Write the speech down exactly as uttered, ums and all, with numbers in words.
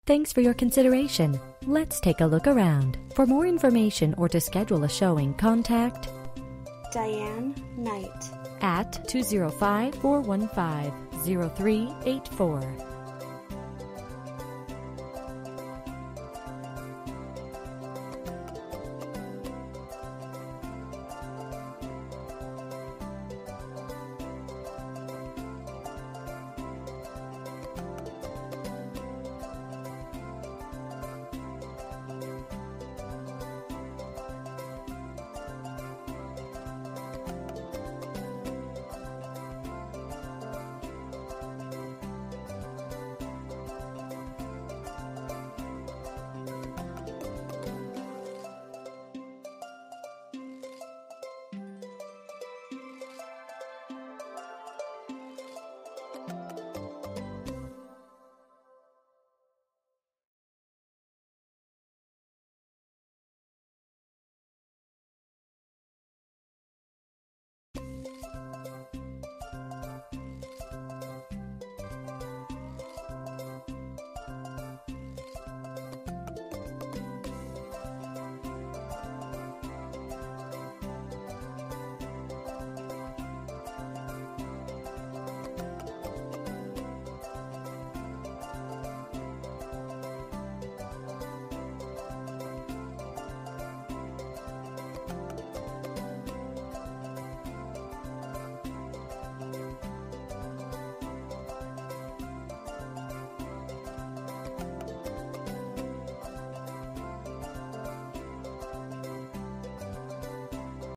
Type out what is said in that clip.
Thanks for your consideration. Let's take a look around. For more information or to schedule a showing, contact Diane Knight at two zero five, four one five, zero three eight four.